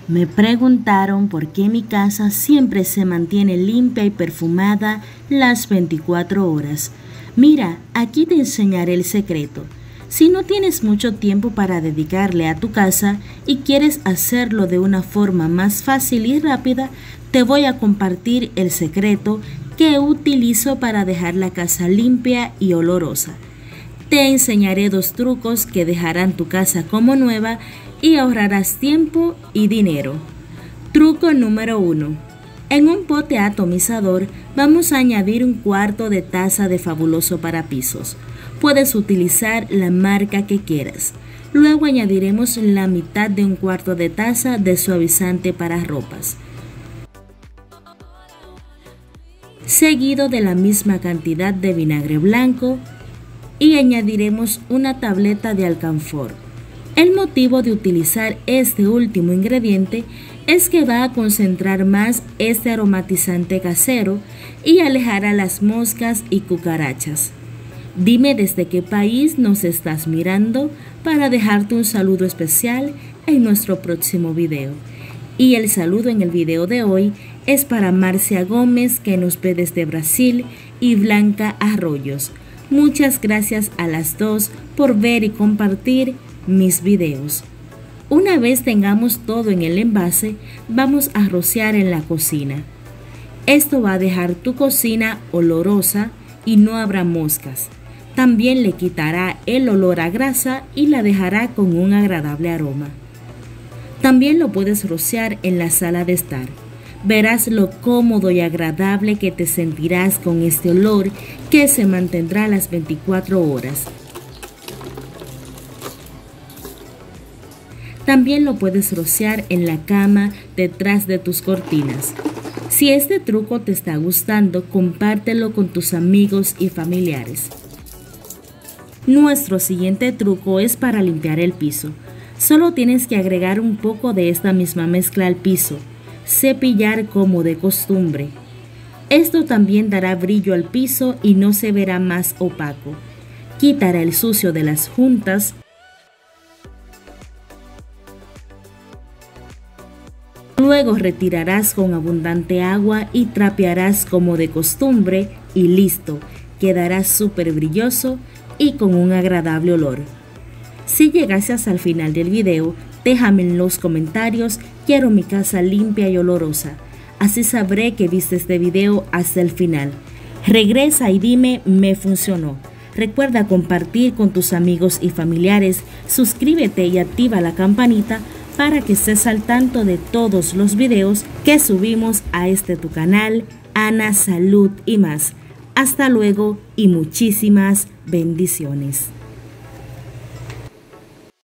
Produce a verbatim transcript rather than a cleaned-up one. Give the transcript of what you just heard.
Me preguntaron por qué mi casa siempre se mantiene limpia y perfumada las veinticuatro horas. Mira, aquí te enseñaré el secreto. Si no tienes mucho tiempo para dedicarle a tu casa y quieres hacerlo de una forma más fácil y rápida, te voy a compartir el secreto que utilizo para dejar la casa limpia y olorosa. Te enseñaré dos trucos que dejarán tu casa como nueva y ahorrarás tiempo y dinero. Truco número uno. En un pote atomizador vamos a añadir un cuarto de taza de Fabuloso para pisos. Puedes utilizar la marca que quieras. Luego añadiremos la mitad de un cuarto de taza de suavizante para ropas, seguido de la misma cantidad de vinagre blanco, y añadiremos una tableta de alcanfor. El motivo de utilizar este último ingrediente es que va a concentrar más este aromatizante casero y alejará las moscas y cucarachas. Dime desde qué país nos estás mirando para dejarte un saludo especial en nuestro próximo video. Y el saludo en el video de hoy es para Marcia Gómez, que nos ve desde Brasil, y Blanca Arroyos. Muchas gracias a las dos por ver y compartir mis videos. Una vez tengamos todo en el envase, vamos a rociar en la cocina. Esto va a dejar tu cocina olorosa y no habrá moscas. También le quitará el olor a grasa y la dejará con un agradable aroma. También lo puedes rociar en la sala de estar. Verás lo cómodo y agradable que te sentirás con este olor que se mantendrá las veinticuatro horas. También lo puedes rociar en la cama detrás de tus cortinas. Si este truco te está gustando, compártelo con tus amigos y familiares. Nuestro siguiente truco es para limpiar el piso. Solo tienes que agregar un poco de esta misma mezcla al piso. Cepillar como de costumbre. Esto también dará brillo al piso y no se verá más opaco. Quitará el sucio de las juntas. Luego retirarás con abundante agua y trapearás como de costumbre y listo. Quedará súper brilloso y con un agradable olor. Si llegaste hasta el final del video, déjame en los comentarios: quiero mi casa limpia y olorosa. Así sabré que viste este video hasta el final. Regresa y dime: me funcionó. Recuerda compartir con tus amigos y familiares, suscríbete y activa la campanita para que estés al tanto de todos los videos que subimos a este tu canal, Ana Salud y Más. Hasta luego y muchísimas bendiciones.